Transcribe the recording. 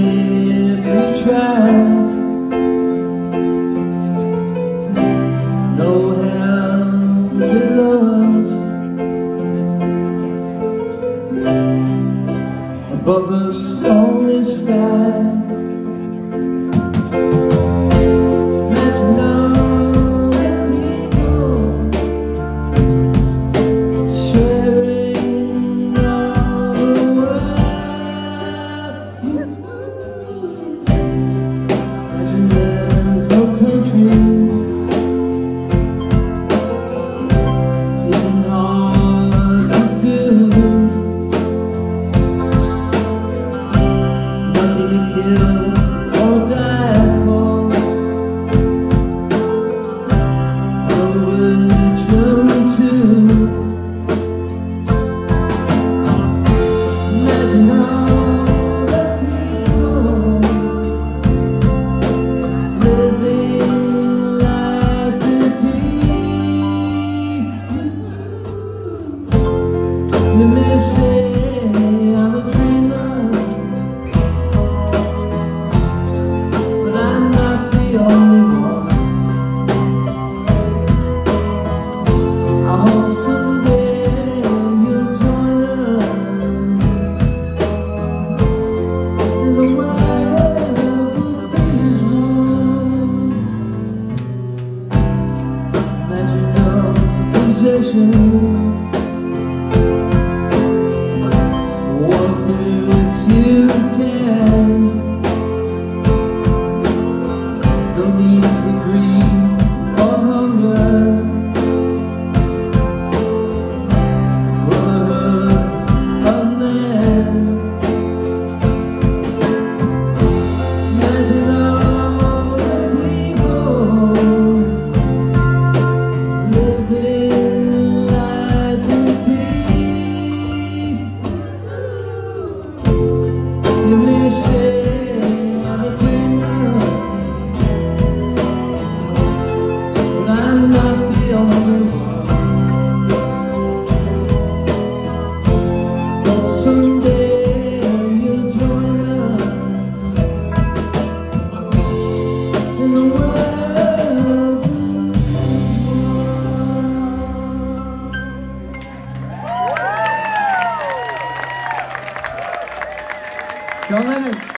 if we try, no hell below us, above us only sky. Imagine all the people sharing all the world. Imagine there's no country. Isn't hard to do. Nothing to kill or die for. No religion too. Imagine all the people living life in peace. You may say I'm a dreamer, but I'm not the only one. I hope someday you'll join us in the world is one. Imagine your possession. Wonder if you can. No need for greed or hunger. Brotherhood of man. Imagine all the people living life in peace. You may say